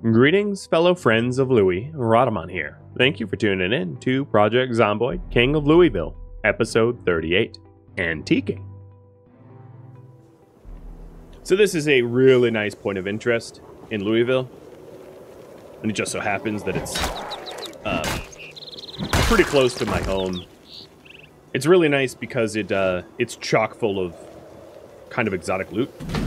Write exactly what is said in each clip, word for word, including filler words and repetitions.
Greetings, fellow friends of Louis. Rodamon here. Thank you for tuning in to Project Zomboid, King of Louisville, episode thirty-eight, Antiquing. So this is a really nice point of interest in Louisville, and it just so happens that it's uh, pretty close to my home. It's really nice because it uh, it's chock full of kind of exotic loot.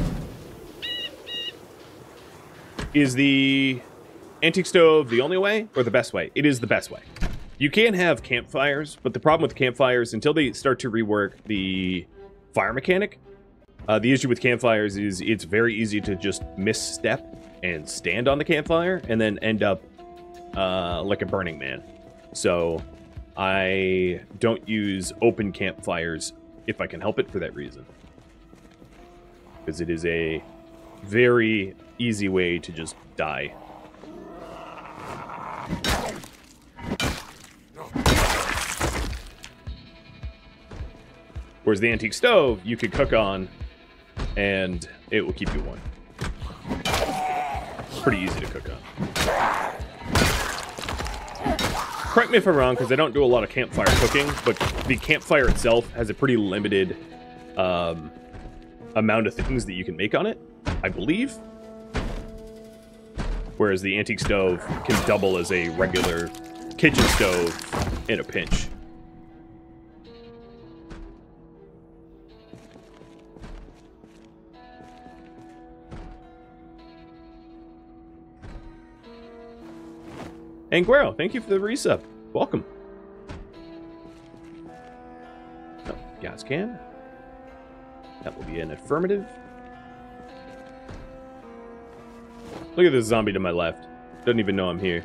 Is the antique stove the only way or the best way? It is the best way. You can have campfires, but the problem with campfires, until they start to rework the fire mechanic, uh, the issue with campfires is it's very easy to just misstep and stand on the campfire and then end up uh, like a Burning Man. So I don't use open campfires if I can help it for that reason. Because it is a very easy way to just die. Whereas the antique stove, you could cook on, and it will keep you warm. Pretty easy to cook on. Correct me if I'm wrong, because I don't do a lot of campfire cooking, but the campfire itself has a pretty limited um, amount of things that you can make on it, I believe. Whereas the antique stove can double as a regular kitchen stove in a pinch. And Guero, thank you for the resub. Welcome. Oh, gas can. That will be an affirmative. Look at this zombie to my left. Doesn't even know I'm here.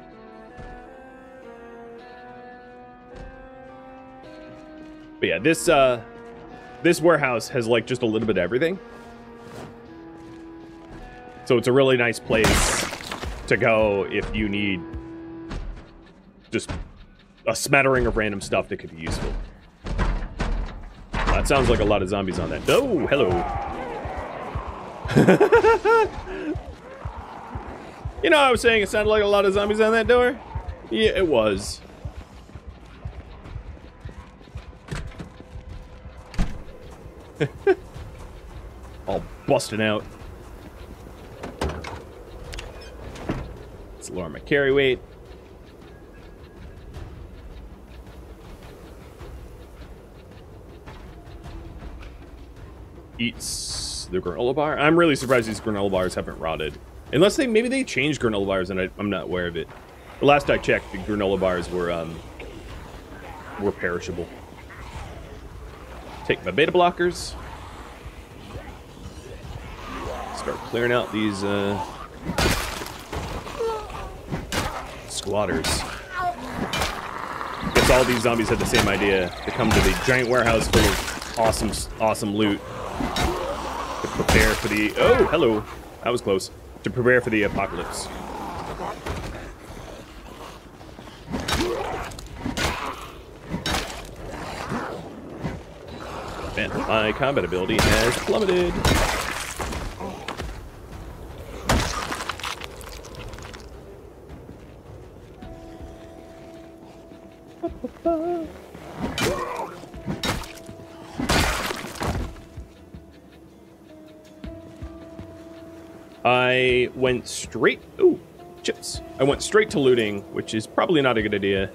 But yeah, this uh, this warehouse has like just a little bit of everything. So it's a really nice place to go if you need just a smattering of random stuff that could be useful. That sounds like a lot of zombies on that. Oh, hello. You know, I was saying it sounded like a lot of zombies on that door? Yeah, it was. All busting out. Let's lower my carry weight. Eats the granola bar. I'm really surprised these granola bars haven't rotted. Unless they, maybe they changed granola bars and I, I'm not aware of it. The last I checked, the granola bars were, um, were perishable. Take my beta blockers. Start clearing out these, uh, squatters. Guess all these zombies had the same idea. To come to the giant warehouse full of awesome, awesome loot. To prepare for the, oh, hello. That was close. To prepare for the apocalypse. And my combat ability has plummeted. I went straight... Ooh, chips. I went straight to looting, which is probably not a good idea.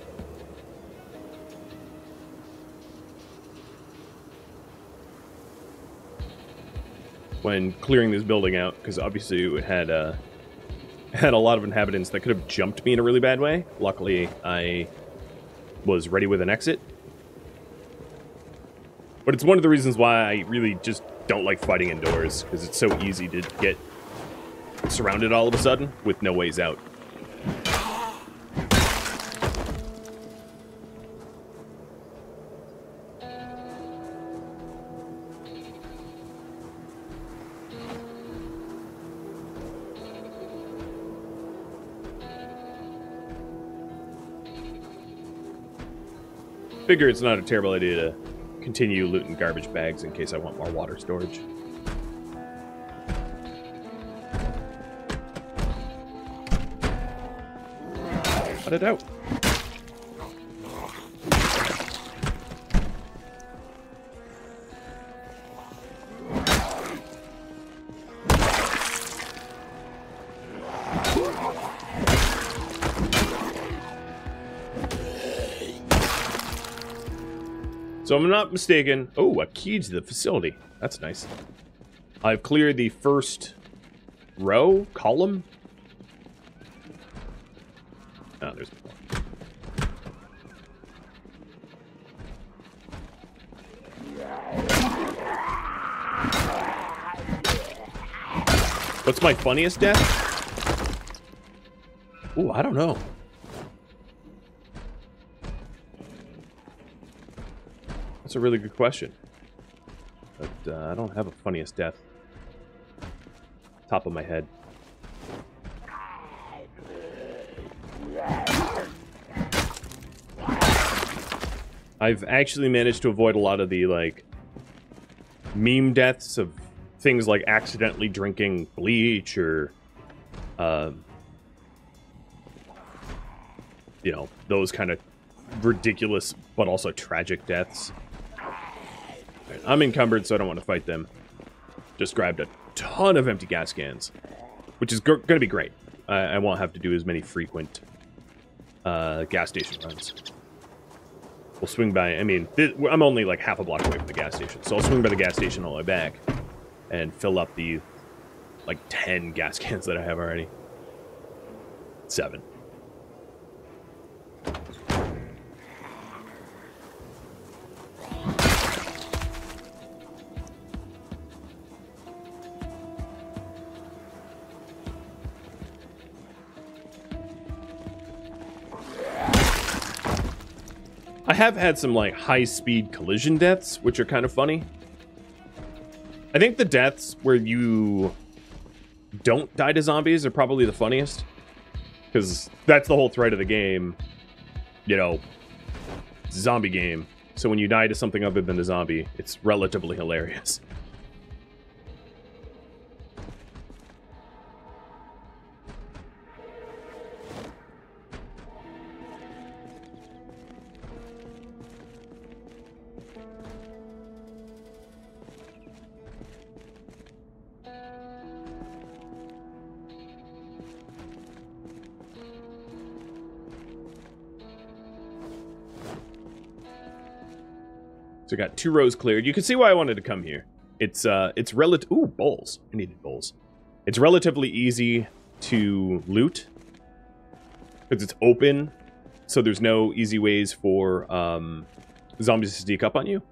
When clearing this building out, because obviously it had, uh, had a lot of inhabitants that could have jumped me in a really bad way. Luckily, I was ready with an exit. But it's one of the reasons why I really just don't like fighting indoors, because it's so easy to get surrounded all of a sudden with no ways out. Figure it's not a terrible idea to continue looting garbage bags in case I want more water storage. Cut it out. So I'm not mistaken. Oh, a key to the facility. That's nice. I've cleared the first row, column. Oh, there's more. What's my funniest death? Ooh, I don't know. That's a really good question. But uh, I don't have a funniest death. Top of my head. I've actually managed to avoid a lot of the, like, meme deaths of things like accidentally drinking bleach or, uh, you know, those kind of ridiculous but also tragic deaths. I'm encumbered, so I don't want to fight them. Just grabbed a ton of empty gas cans, which is going to be great. I, I won't have to do as many frequent uh, gas station runs. We'll swing by, I mean, I'm only like half a block away from the gas station, so I'll swing by the gas station all the way back and fill up the, like, ten gas cans that I have already. Seven. I have had some, like, high-speed collision deaths, which are kind of funny. I think the deaths where you don't die to zombies are probably the funniest. Because that's the whole thread of the game. You know, zombie game. So when you die to something other than a zombie, it's relatively hilarious. So I got two rows cleared. You can see why I wanted to come here. It's uh, it's relative. Ooh, bowls. I needed bowls. It's relatively easy to loot because it's open, so there's no easy ways for um, zombies to sneak up on you.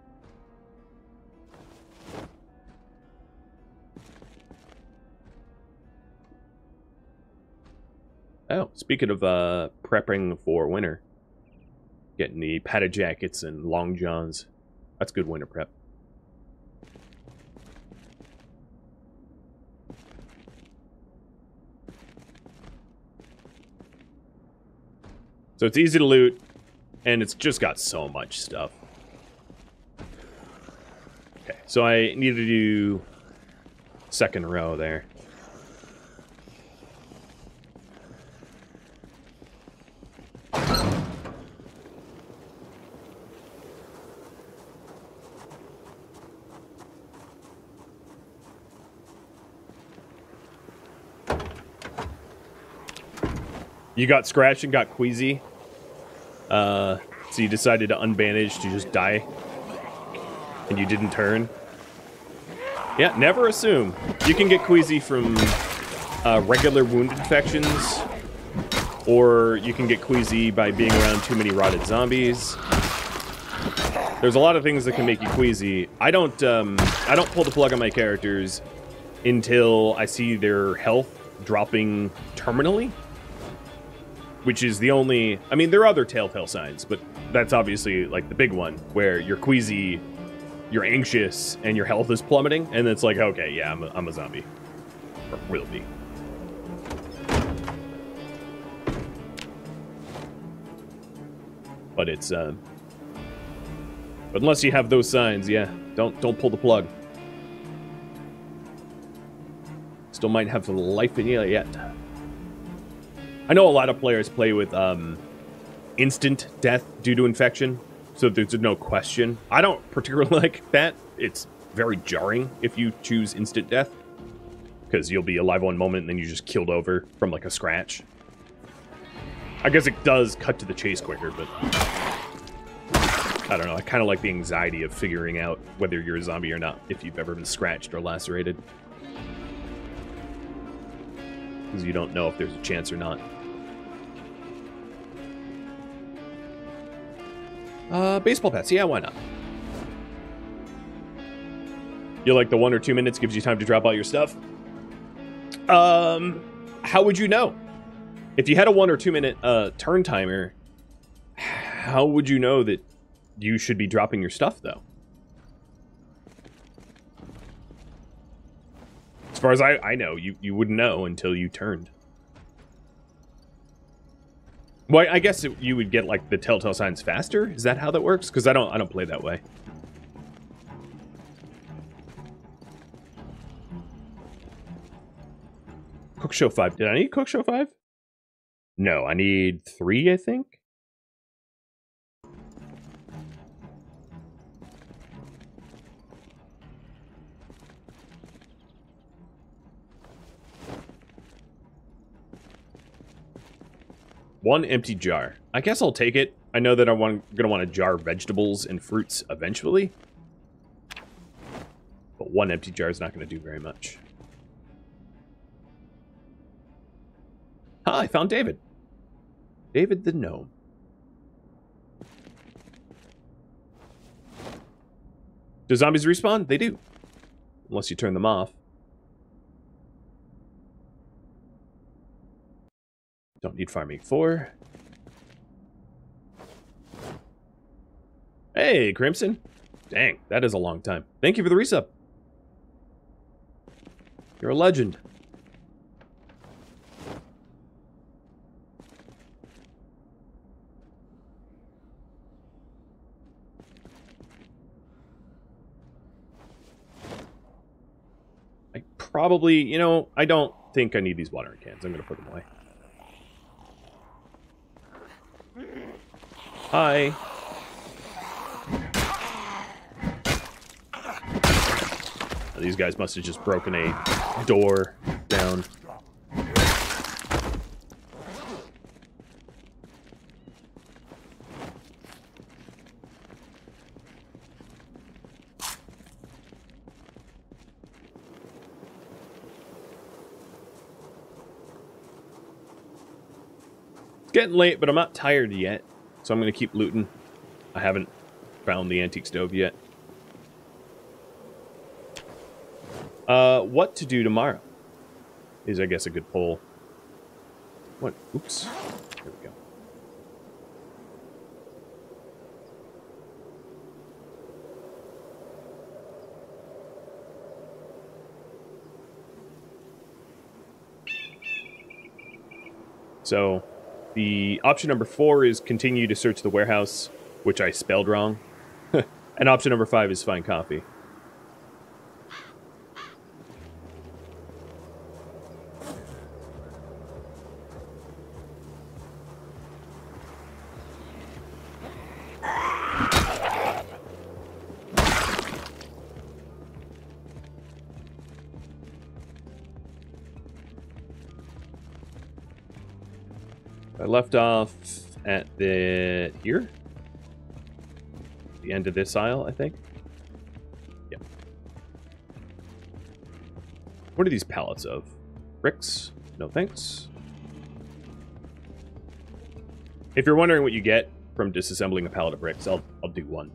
Oh, speaking of uh, prepping for winter, getting the padded jackets and long johns. That's good winter prep. So it's easy to loot, and it's just got so much stuff. Okay, so I need to do second row there. You got scratched and got queasy, uh, so you decided to unbandage to just die, and you didn't turn. Yeah, never assume. You can get queasy from uh, regular wound infections, or you can get queasy by being around too many rotted zombies. There's a lot of things that can make you queasy. I don't, um, I don't pull the plug on my characters until I see their health dropping terminally. Which is the only... I mean, there are other telltale signs, but that's obviously, like, the big one, where you're queasy, you're anxious, and your health is plummeting, and it's like, okay, yeah, I'm a, I'm a zombie. Or will be. But it's, uh... But unless you have those signs, yeah, don't, don't pull the plug. Still might have the life in you yet. I know a lot of players play with um, instant death due to infection, so there's no question. I don't particularly like that. It's very jarring if you choose instant death, because you'll be alive one moment and then you just killed over from like a scratch. I guess it does cut to the chase quicker, but I don't know. I kind of like the anxiety of figuring out whether you're a zombie or not if you've ever been scratched or lacerated, because you don't know if there's a chance or not. Uh, baseball bats. Yeah, why not? You like the one or two minutes gives you time to drop all your stuff? Um, how would you know? If you had a one or two minute uh, turn timer, how would you know that you should be dropping your stuff, though? As far as I, I know, you, you wouldn't know until you turned. Well, I guess it, you would get like the telltale signs faster. Is that how that works? Because I don't I don't play that way. Cook Show five. Did I need Cook Show five? No, I need three, I think. One empty jar. I guess I'll take it. I know that I'm going to want to jar vegetables and fruits eventually. But one empty jar is not going to do very much. Ah, I found David. David the gnome. Do zombies respawn? They do. Unless you turn them off. Don't need farming four. Hey, Crimson. Dang, that is a long time. Thank you for the resub. You're a legend. I probably, you know, I don't think I need these watering cans. I'm going to put them away. Hi. These guys must have just broken a door down. It's getting late, but I'm not tired yet. So I'm going to keep looting. I haven't found the antique stove yet. Uh, what to do tomorrow is, I guess, a good poll. What? Oops. There we go. So, the option number four is continue to search the warehouse, which I spelled wrong. And option number five is find coffee. I left off at the here, the end of this aisle, I think. Yeah. What are these pallets of? Bricks? No thanks. If you're wondering what you get from disassembling a pallet of bricks, I'll I'll do one.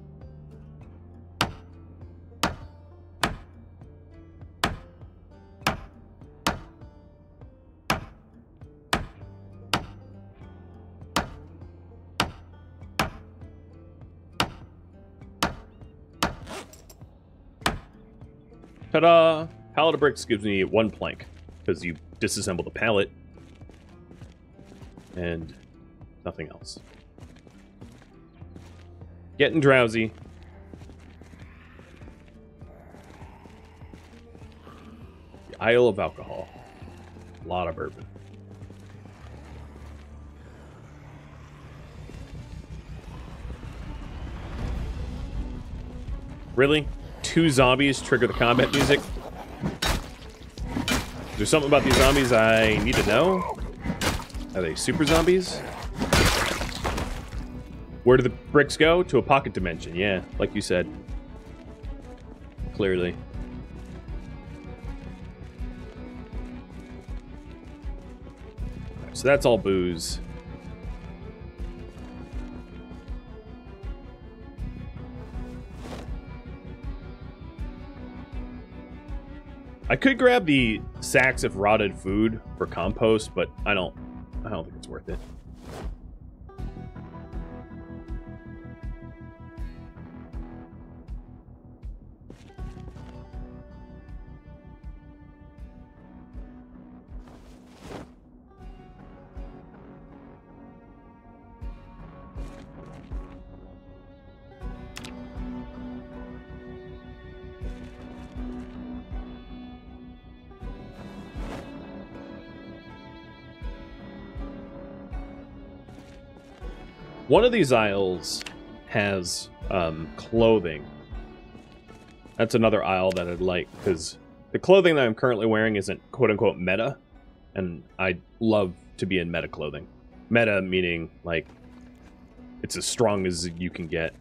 Ta-da! Pallet of bricks gives me one plank, because you disassemble the pallet, and nothing else. Getting drowsy. The Isle of Alcohol. A lot of bourbon. Really? Two zombies trigger the combat music? Is there something about these zombies I need to know? Are they super zombies? Where do the bricks go? To a pocket dimension, yeah, like you said. Clearly. So that's all booze. I could grab the sacks of rotted food for compost, but I don't I don't think it's worth it. One of these aisles has um, clothing. That's another aisle that I'd like, because the clothing that I'm currently wearing isn't quote-unquote meta, and I'd love to be in meta clothing. Meta meaning, like, it's as strong as you can get.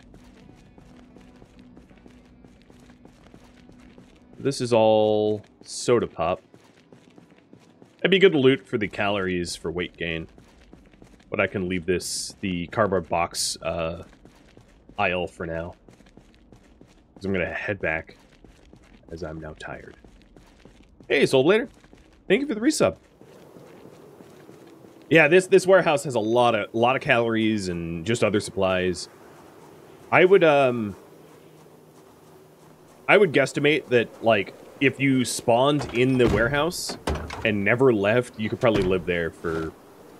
This is all soda pop. It'd be good loot for the calories for weight gain. But I can leave this, the cardboard box uh, aisle for now. Because I'm going to head back, as I'm now tired. Hey, Soul Blader. Thank you for the resub. Yeah, this this warehouse has a lot of lot of calories and just other supplies. I would um I would guesstimate that, like, if you spawned in the warehouse and never left, you could probably live there for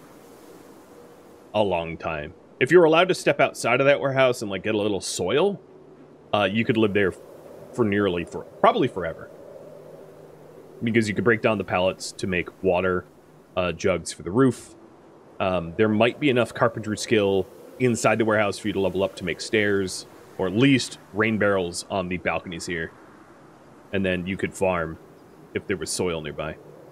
a long time. If you were allowed to step outside of that warehouse and, like, get a little soil, uh, you could live there for nearly, for probably forever. Because you could break down the pallets to make water uh, jugs for the roof. Um, there might be enough carpentry skill inside the warehouse for you to level up to make stairs, or at least rain barrels on the balconies here. And then you could farm if there was soil nearby.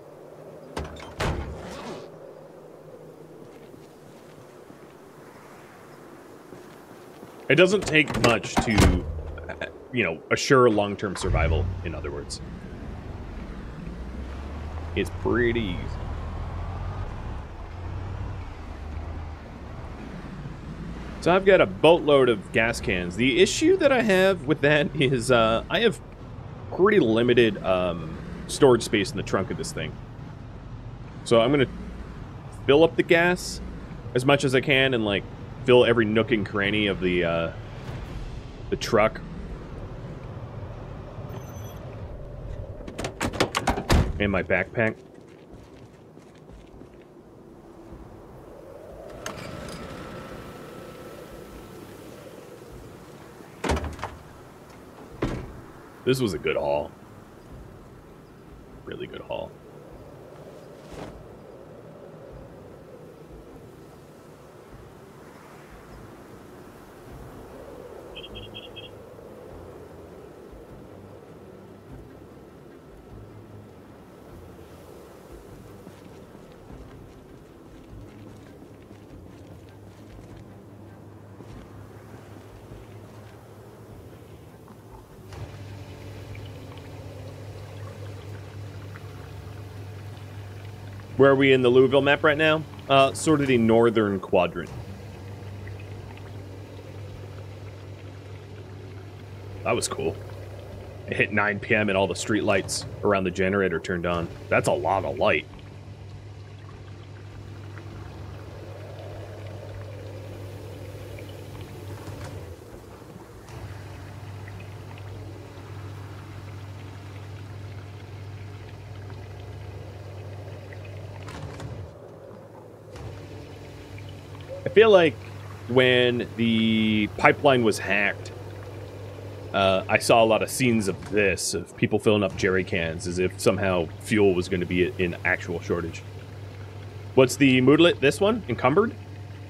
It doesn't take much to, you know, assure long-term survival, in other words. It's pretty easy. So I've got a boatload of gas cans. The issue that I have with that is uh, I have pretty limited um, storage space in the trunk of this thing. So I'm going to fill up the gas as much as I can and, like, fill every nook and cranny of the uh, the truck. And my backpack. This was a good haul. Really good haul. Where are we in the Louisville map right now? Uh, sort of the northern quadrant. That was cool. It hit nine P M and all the street lights around the generator turned on. That's a lot of light. I feel like when the pipeline was hacked, uh, I saw a lot of scenes of this, of people filling up jerry cans as if somehow fuel was going to be in actual shortage. What's the moodlet? This one? Encumbered?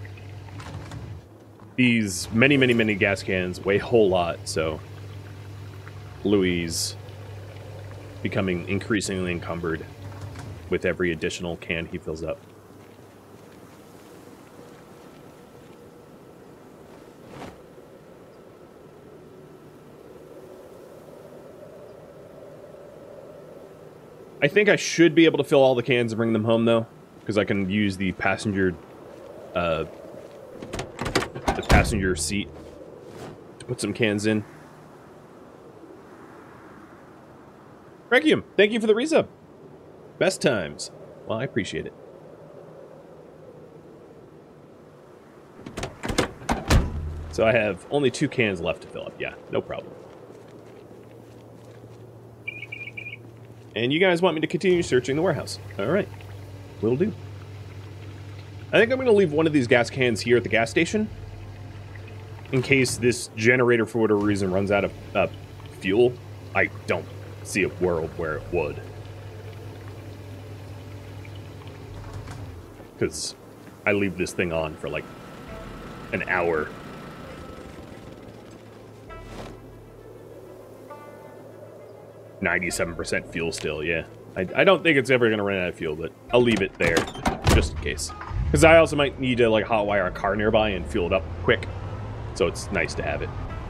These many, many, many gas cans weigh a whole lot, so Louis becoming increasingly encumbered with every additional can he fills up. I think I should be able to fill all the cans and bring them home, though, because I can use the passenger, uh, the passenger seat to put some cans in. Requiem, thank you for the resub. Best times. Well, I appreciate it. So I have only two cans left to fill up. Yeah, no problem. And you guys want me to continue searching the warehouse. All right. Will do. I think I'm going to leave one of these gas cans here at the gas station in case this generator, for whatever reason, runs out of uh, fuel. I don't see a world where it would. Because I leave this thing on for like an hour. ninety-seven percent fuel still, yeah. I, I don't think it's ever going to run out of fuel, but I'll leave it there just in case. Because I also might need to like hotwire a car nearby and fuel it up quick. So it's nice to have it.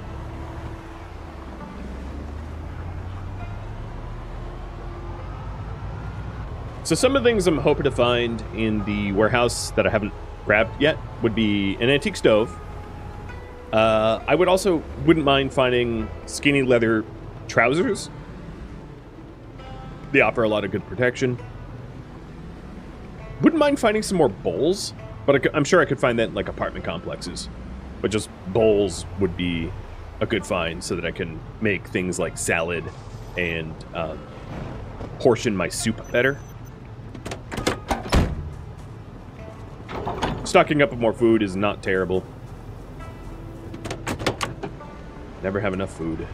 So some of the things I'm hoping to find in the warehouse that I haven't grabbed yet would be an antique stove. Uh, I would also wouldn't mind finding skinny leather trousers. They offer a lot of good protection. Wouldn't mind finding some more bowls, but I could, I'm sure I could find that in like apartment complexes. But just bowls would be a good find so that I can make things like salad and uh, portion my soup better. Stocking up with more food is not terrible. Never have enough food.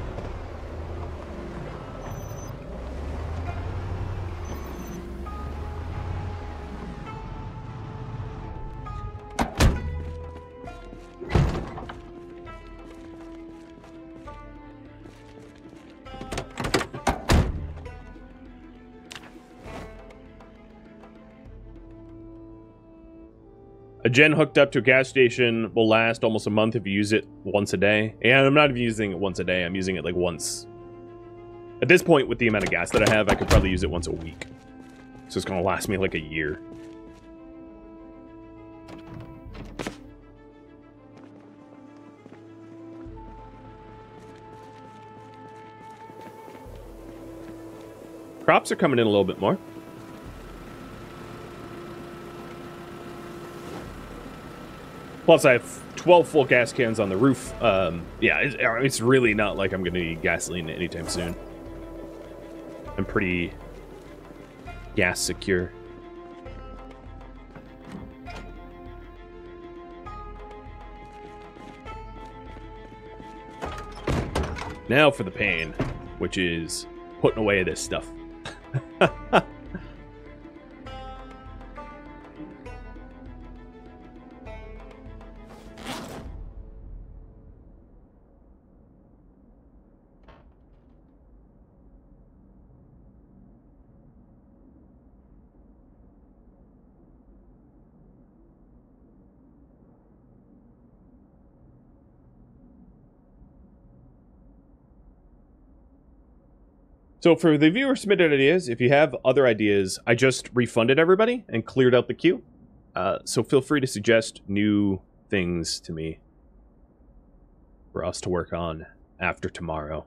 A gen hooked up to a gas station will last almost a month if you use it once a day. And I'm not even using it once a day. I'm using it like once. At this point, with the amount of gas that I have, I could probably use it once a week. So it's going to last me like a year. Crops are coming in a little bit more. Plus, I have twelve full gas cans on the roof. Um, yeah, it's, it's really not like I'm going to need gasoline anytime soon. I'm pretty gas secure. Now for the pain, which is putting away this stuff. So for the viewer submitted ideas, if you have other ideas, I just refunded everybody and cleared out the queue. Uh, so feel free to suggest new things to me for us to work on after tomorrow.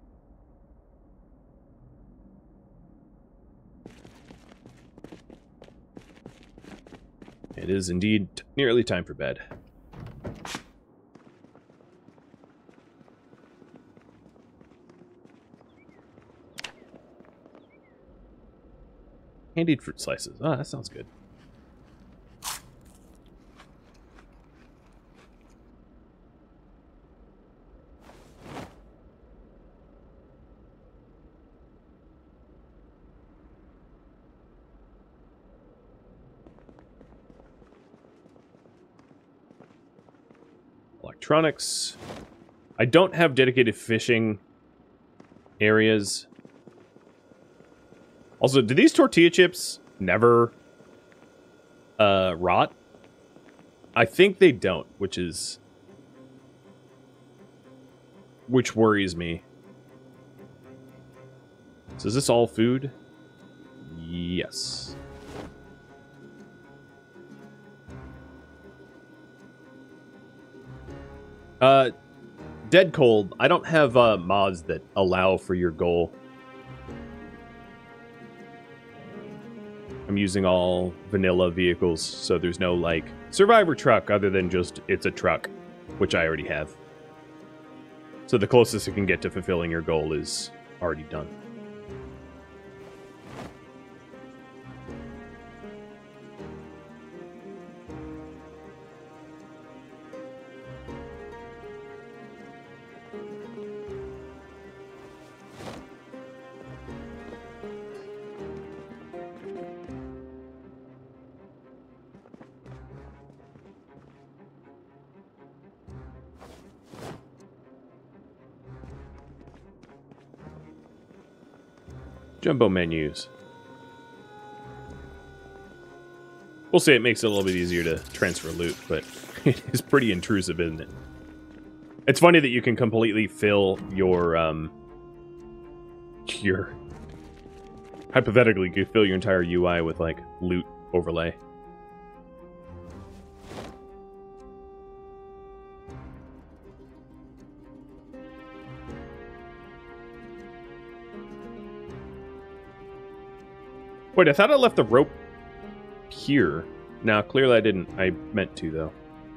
It is indeed nearly time for bed. Candied fruit slices. Oh, that sounds good. Electronics. I don't have dedicated fishing areas. Also, do these tortilla chips never uh, rot? I think they don't, which is... which worries me. So is this all food? Yes. Uh, Dead Cold, I don't have uh, mods that allow for your goal. I'm using all vanilla vehicles, so there's no, like, survivor truck other than just it's a truck, which I already have. So the closest it can get to fulfilling your goal is already done. Jumbo menus. We'll say it makes it a little bit easier to transfer loot, but it is pretty intrusive, isn't it? It's funny that you can completely fill your, um... your... hypothetically, you could fill your entire U I with, like, loot overlay. Wait, I thought I left the rope here. No, clearly I didn't. I meant to, though.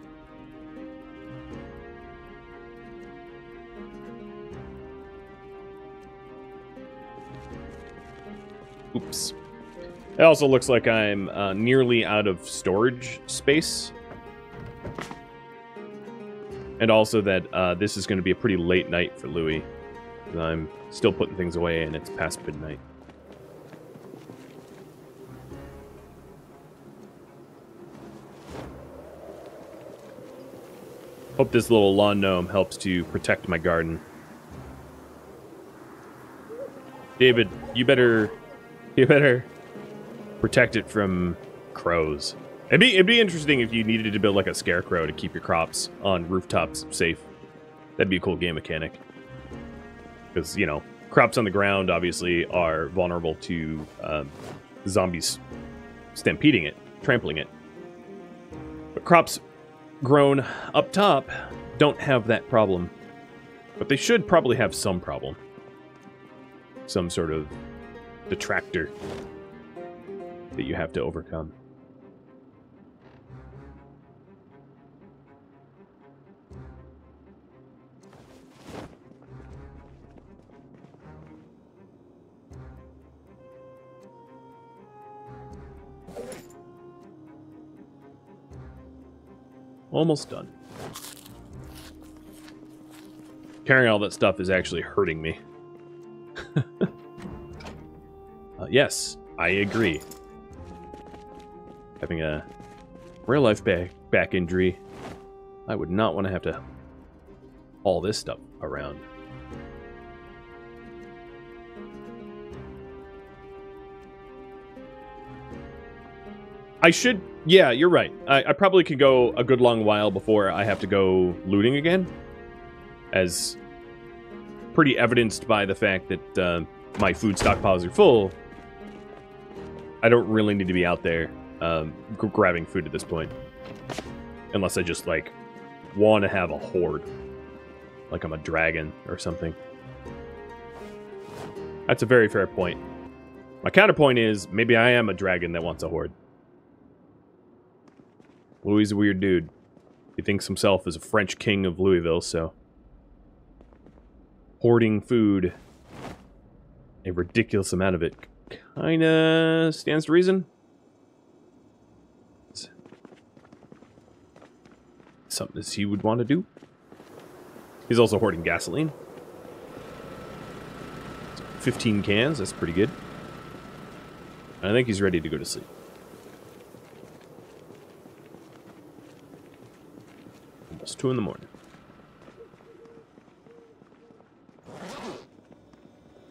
Oops. It also looks like I'm uh, nearly out of storage space. And also that uh, this is going to be a pretty late night for Louis. I'm still putting things away and it's past midnight. Hope this little lawn gnome helps to protect my garden. David, you better, you better protect it from crows. It'd be, it'd be interesting if you needed to build like a scarecrow to keep your crops on rooftops safe. That'd be a cool game mechanic. Because, you know, crops on the ground obviously are vulnerable to um, zombies stampeding it, trampling it. But crops grown up top don't have that problem. But they should probably have some problem. Some sort of detractor that you have to overcome. Almost done. Carrying all that stuff is actually hurting me. uh, yes, I agree. Having a real-life back, back injury, I would not want to have to haul this stuff around. I should... Yeah, you're right. I, I probably could go a good long while before I have to go looting again. As pretty evidenced by the fact that uh, my food stockpiles are full. I don't really need to be out there um, g grabbing food at this point. Unless I just, like, want to have a horde. Like I'm a dragon or something. That's a very fair point. My counterpoint is, maybe I am a dragon that wants a horde. Louis is a weird dude. He thinks himself as a French king of Louisville, so... hoarding food, a ridiculous amount of it, kinda stands to reason. It's something that he would want to do. He's also hoarding gasoline. fifteen cans, that's pretty good. I think he's ready to go to sleep. Almost two in the morning.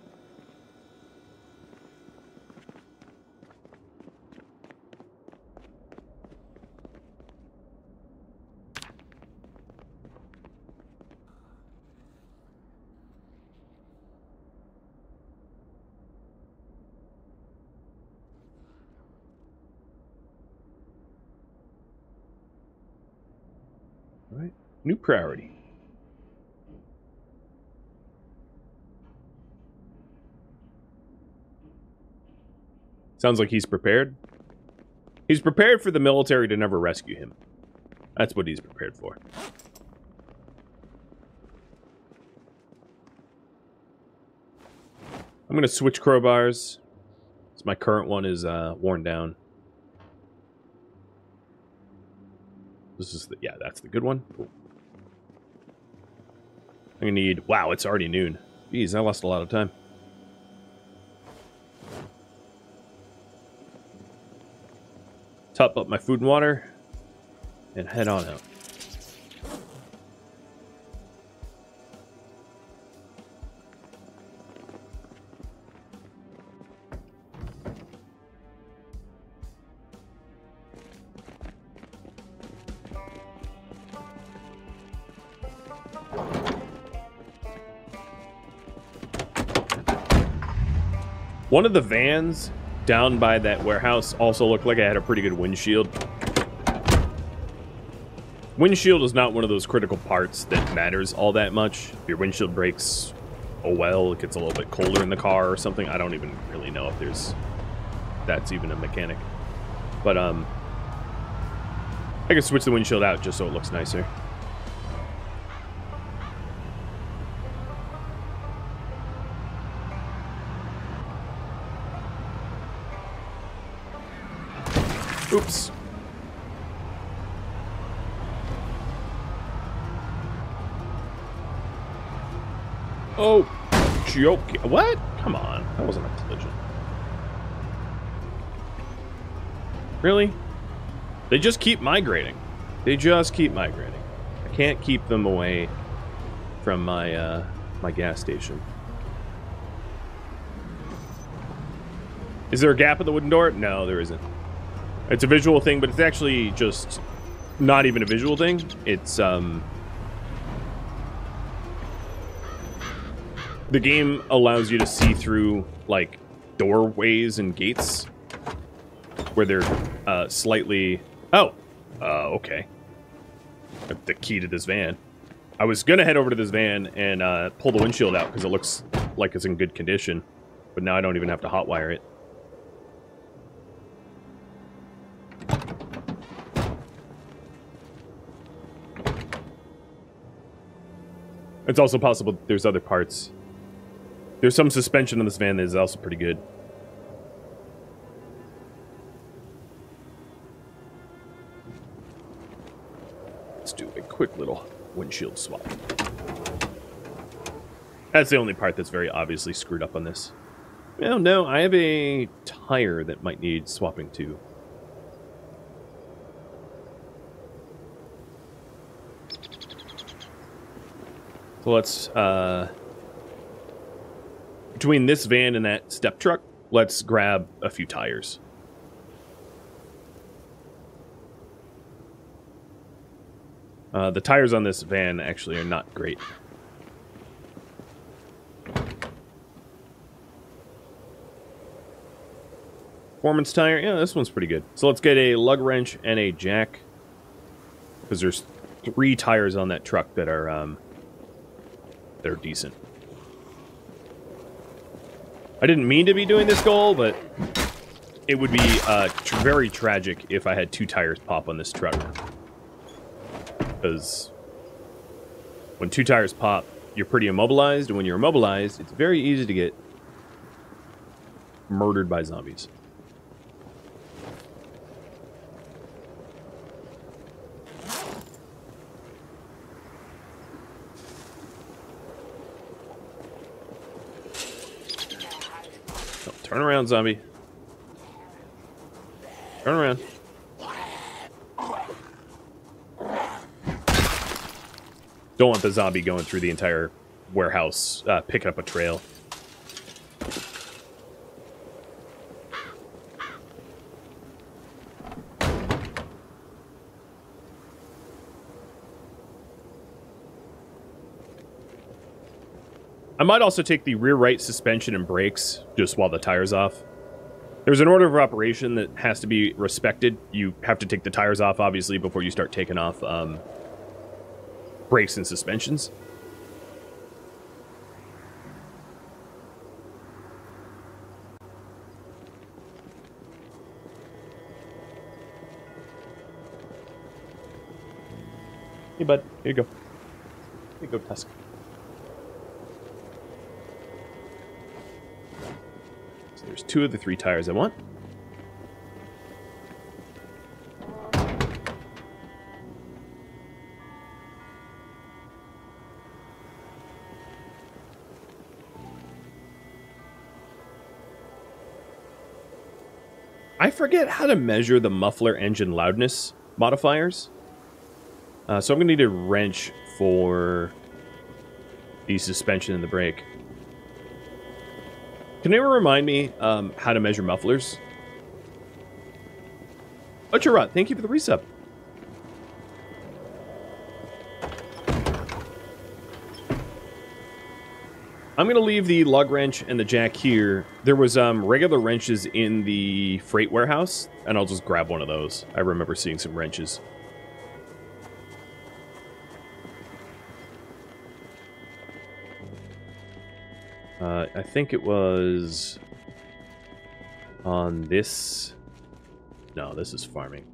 All right. New priority. Sounds like he's prepared. He's prepared for the military to never rescue him. That's what he's prepared for. I'm going to switch crowbars. My current one is uh, worn down. This is the, yeah, that's the good one. Cool. I'm going to need, wow, it's already noon. Jeez, I lost a lot of time. Top up my food and water, and head on out. One of the vans down by that warehouse also looked like it had a pretty good windshield. Windshield is not one of those critical parts that matters all that much. If your windshield breaks, oh well, it gets a little bit colder in the car or something. I don't even really know if there's... that's even a mechanic. But, um... I can switch the windshield out just so it looks nicer. Oops. Oh, joke. What? Come on. That wasn't a collision. Really? They just keep migrating. They just keep migrating. I can't keep them away from my, uh, my gas station. Is there a gap in the wooden door? No, there isn't. It's a visual thing, but it's actually just not even a visual thing. It's, um... the game allows you to see through, like, doorways and gates where they're, uh, slightly... Oh! Uh, okay. The key to this van. I was gonna head over to this van and, uh, pull the windshield out because it looks like it's in good condition. But now I don't even have to hotwire it. It's also possible there's other parts. There's some suspension in this van that is also pretty good. Let's do a quick little windshield swap. That's the only part that's very obviously screwed up on this. Well, no, I have a tire that might need swapping too. So let's, uh, between this van and that step truck, let's grab a few tires. Uh, the tires on this van actually are not great. Performance tire, yeah, this one's pretty good. So let's get a lug wrench and a jack, because there's three tires on that truck that are, um, they're decent. I didn't mean to be doing this goal, but it would be uh, tr very tragic if I had two tires pop on this truck. Because when two tires pop, you're pretty immobilized, and when you're immobilized, it's very easy to get murdered by zombies. Turn around, zombie. Turn around. Don't want the zombie going through the entire warehouse, uh, picking up a trail. I might also take the rear right suspension and brakes just while the tire's off. There's an order of operation that has to be respected. You have to take the tires off, obviously, before you start taking off um, brakes and suspensions. Hey, bud. Here you go. Here you go, Tusk. So there's two of the three tires I want. I forget how to measure the muffler engine loudness modifiers. Uh, so I'm going to need a wrench for the suspension and the brake. Can anyone remind me um, how to measure mufflers? Ocharat, thank you for the resub. I'm going to leave the lug wrench and the jack here. There was um, regular wrenches in the freight warehouse, and I'll just grab one of those. I remember seeing some wrenches. Uh, I think it was on this. No, this is farming.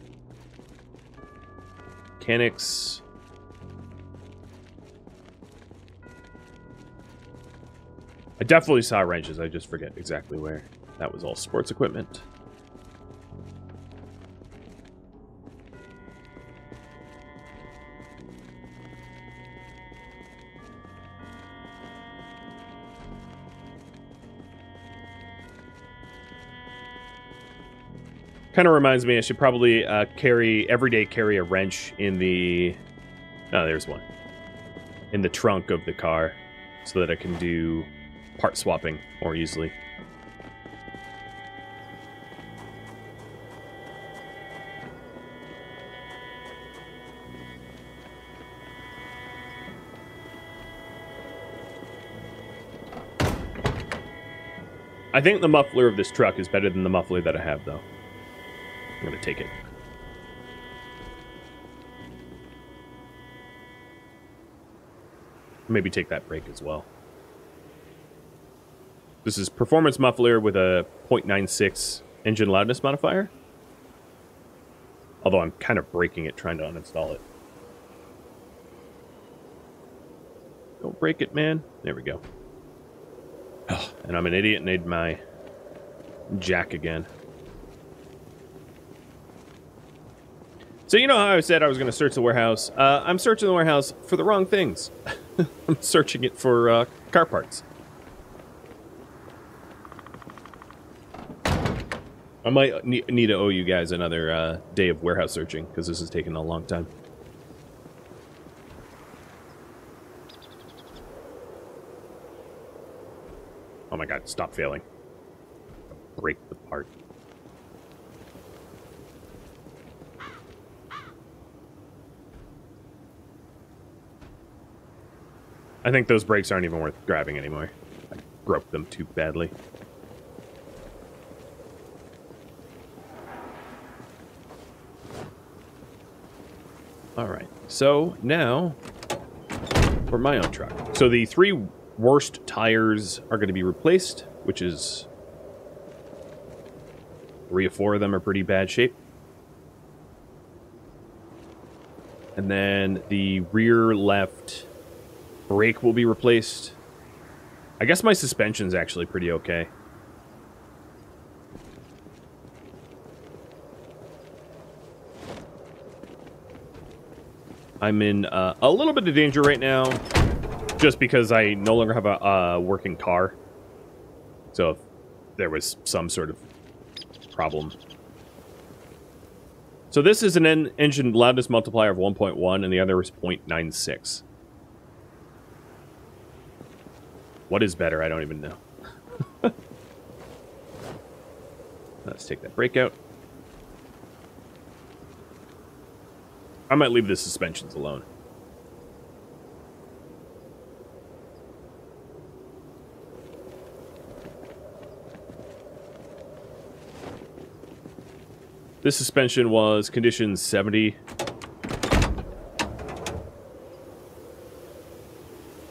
Mechanics. I definitely saw wrenches. I just forget exactly where. That was all sports equipment. Kind of reminds me I should probably uh, carry, every day carry a wrench in the... Oh, there's one. In the trunk of the car, so that I can do part swapping more easily. I think the muffler of this truck is better than the muffler that I have, though. I'm going to take it. Maybe take that brake as well. This is performance muffler with a point nine six engine loudness modifier. Although I'm kind of breaking it trying to uninstall it. Don't break it, man. There we go. Oh, and I'm an idiot and need my jack again. So you know how I said I was going to search the warehouse? Uh, I'm searching the warehouse for the wrong things. I'm searching it for uh, car parts. I might need, need to owe you guys another uh, day of warehouse searching, because this is taking a long time. Oh my god, stop failing. Break the part. I think those brakes aren't even worth grabbing anymore. I broke them too badly. Alright, so now for my own truck. So the three worst tires are going to be replaced, which is three or four of them are pretty bad shape. And then the rear left brake will be replaced. I guess my suspension's actually pretty okay. I'm in uh, a little bit of danger right now, just because I no longer have a uh, working car. So if there was some sort of problem. So this is an en engine loudness multiplier of one point one, and the other is zero point nine six. What is better? I don't even know. Let's take that brake out. I might leave the suspensions alone. This suspension was condition seventy.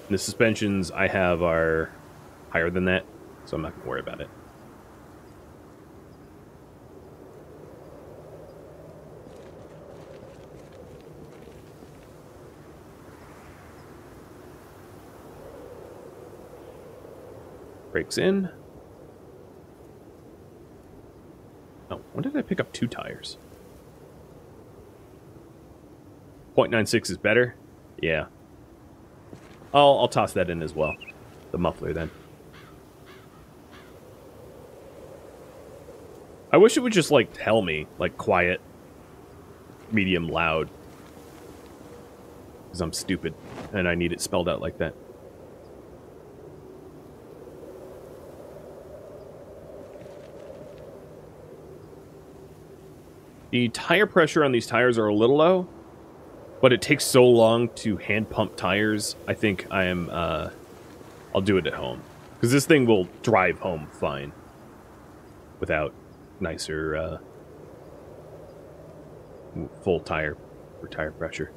And the suspensions I have are higher than that, so I'm not going to worry about it. Brakes in. Oh, when did I pick up two tires? point nine six is better? Yeah. I'll, I'll toss that in as well. The muffler, then. I wish it would just, like, tell me, like, quiet, medium, loud. Because I'm stupid, and I need it spelled out like that. The tire pressure on these tires are a little low, but it takes so long to hand pump tires. I think I am, uh, I'll do it at home. Because this thing will drive home fine without nicer, uh, full tire or tire pressure.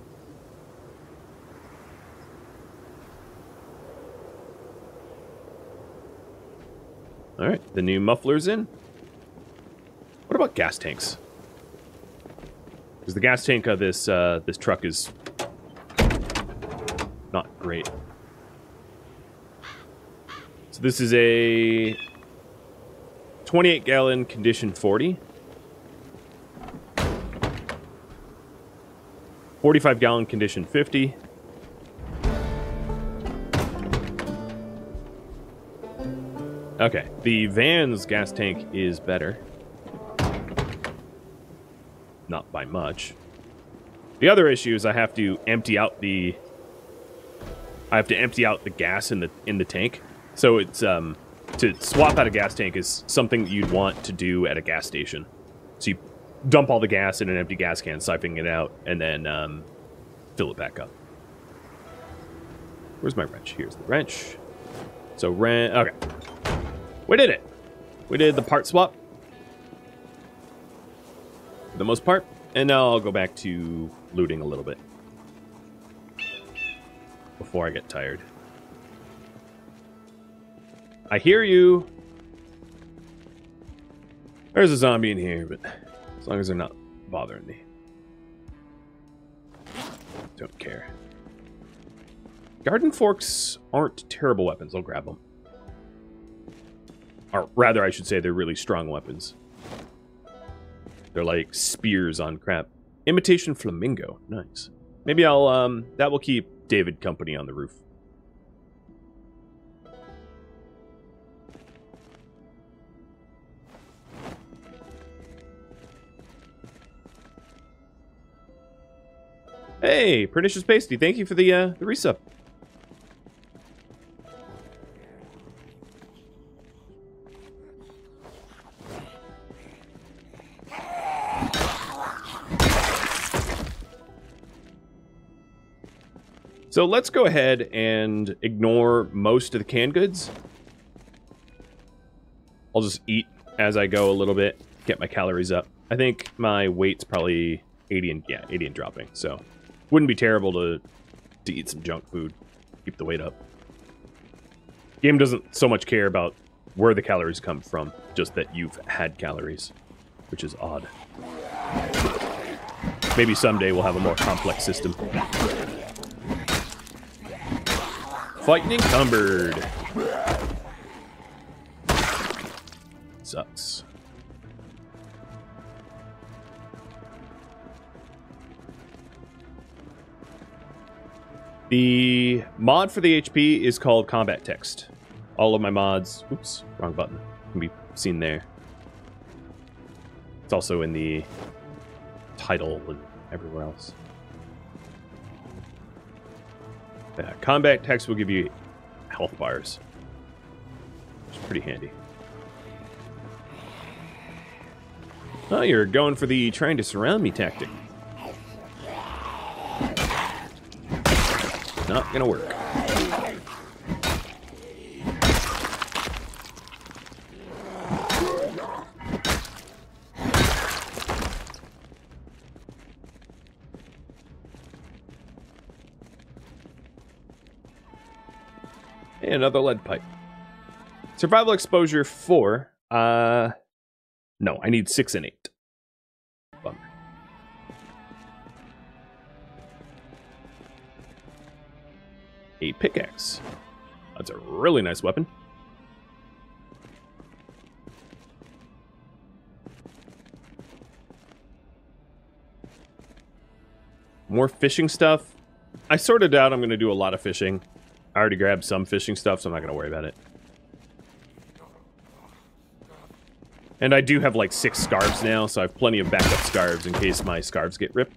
All right, the new muffler's in. What about gas tanks? Because the gas tank of this uh, this truck is not great. So this is a twenty-eight gallon condition forty. forty-five gallon condition fifty. Okay, the van's gas tank is better. Not by much. The other issue is I have to empty out the I have to empty out the gas in the in the tank. So it's um to swap out a gas tank is something that you'd want to do at a gas station. So you dump all the gas in an empty gas can, siphoning it out, and then um, fill it back up. Where's my wrench? Here's the wrench. So wrench. Okay, we did it. We did the part swap. For the most part, and now I'll go back to looting a little bit before I get tired. I hear you. There's a zombie in here, but as long as they're not bothering me. Don't care. Garden forks aren't terrible weapons. I'll grab them. Or rather, I should say they're really strong weapons. They're like spears on crap. Imitation flamingo. Nice. Maybe I'll, um, that will keep David company on the roof. Hey, Pernicious Pasty, thank you for the, uh, the resub. So let's go ahead and ignore most of the canned goods. I'll just eat as I go a little bit, get my calories up. I think my weight's probably eighty and yeah, eighty and dropping. So wouldn't be terrible to to eat some junk food, keep the weight up. Game doesn't so much care about where the calories come from, just that you've had calories, which is odd. Maybe someday we'll have a more complex system. Fighting encumbered. Sucks. The mod for the H P is called Combat Text. All of my mods, oops, wrong button, can be seen there. It's also in the title and everywhere else. Uh, combat text will give you health bars, which is pretty handy. Oh, you're going for the trying to surround me tactic. Not gonna work. Hey, another lead pipe. Survival exposure four. Uh, no, I need six and eight. Bummer. A pickaxe. That's a really nice weapon. More fishing stuff. I sorted out I'm going to do a lot of fishing. I already grabbed some fishing stuff, so I'm not going to worry about it. And I do have like six scarves now, so I have plenty of backup scarves in case my scarves get ripped.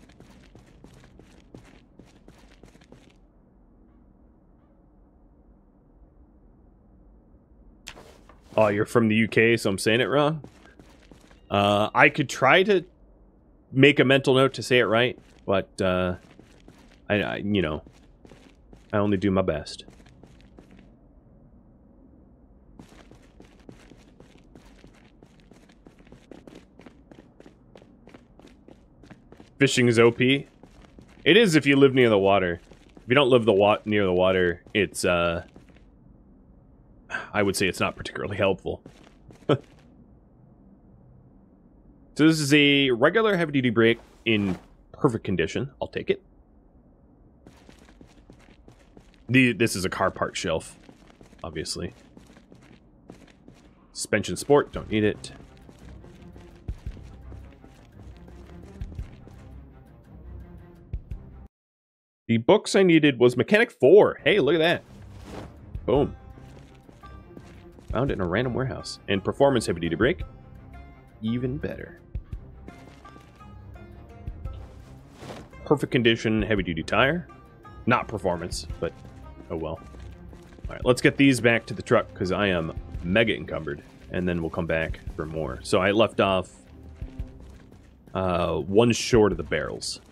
Oh, you're from the U K, so I'm saying it wrong? Uh, I could try to make a mental note to say it right, but, uh, I, I, you know, I only do my best. Fishing is O P. It is if you live near the water. If you don't live the wa near the water, it's, uh... I would say it's not particularly helpful. So this is a regular heavy-duty brake in perfect condition. I'll take it. The, this is a car part shelf, obviously. Suspension Sport, don't need it. The books I needed was Mechanic four. Hey, look at that. Boom. Found it in a random warehouse. And Performance Heavy Duty Brake. Even better. Perfect condition heavy duty tire. Not performance, but oh well. Alright, let's get these back to the truck because I am mega encumbered. And then we'll come back for more. So I left off uh, one short of the barrels.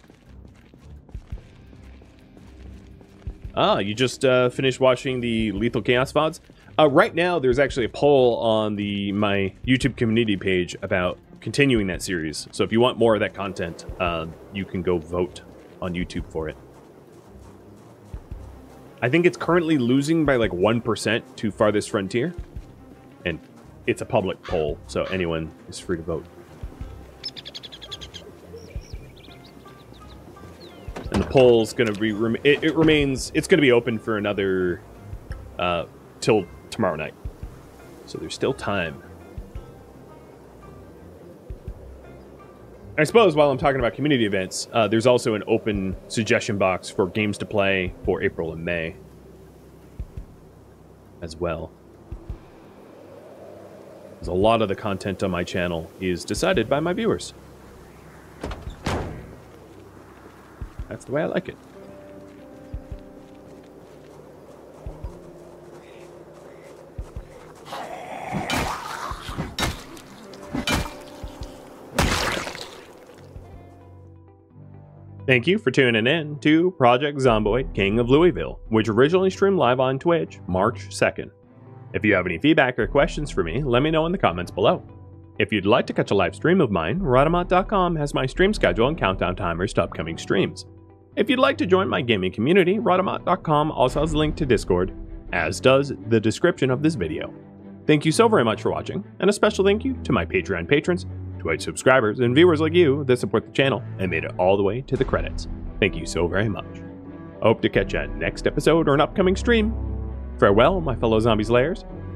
Ah, you just uh, finished watching the Lethal Chaos V O Ds? Uh, right now, there's actually a poll on the my YouTube community page about continuing that series. So if you want more of that content, uh, you can go vote on YouTube for it. I think it's currently losing by like one percent to Farthest Frontier. And it's a public poll, so anyone is free to vote. And the poll's going to be... Rem it, it remains... It's going to be open for another... Uh, till tomorrow night. So there's still time. I suppose while I'm talking about community events, uh, there's also an open suggestion box for games to play for April and May as well. Because a lot of the content on my channel is decided by my viewers. That's the way I like it. Thank you for tuning in to Project Zomboid King of Louisville, which originally streamed live on Twitch March second. If you have any feedback or questions for me, let me know in the comments below. If you'd like to catch a live stream of mine, Radamat dot com has my stream schedule and countdown timers to upcoming streams. If you'd like to join my gaming community, Radamat dot com also has a link to Discord, as does the description of this video. Thank you so very much for watching, and a special thank you to my Patreon patrons, Twitch subscribers, and viewers like you that support the channel and made it all the way to the credits. Thank you so very much. I hope to catch you next episode or an upcoming stream. Farewell, my fellow Zombies Layers,